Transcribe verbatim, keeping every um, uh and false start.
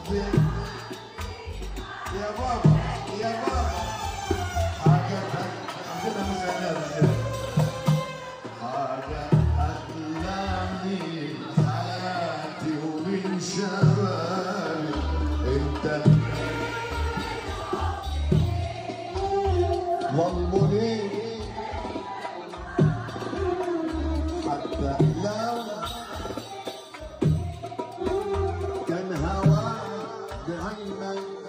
يا بابا يا بابا حاجة عندنا مسألة حاجة أحلامي حياتي ومن شبابي أنت ظلمني حتى لو كان هواك بعينك